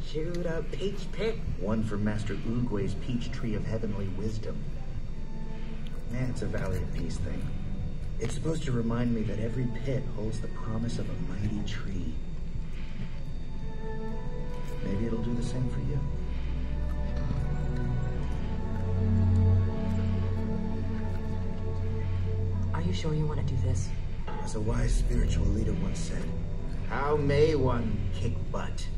Shoot a peach pit. One for Master Uguay's peach tree of heavenly wisdom. Yeah, it's a Valley of Peace thing. It's supposed to remind me that every pit holds the promise of a mighty tree. Maybe it'll do the same for you. Are you sure you want to do this? As a wise spiritual leader once said, how may one kick butt?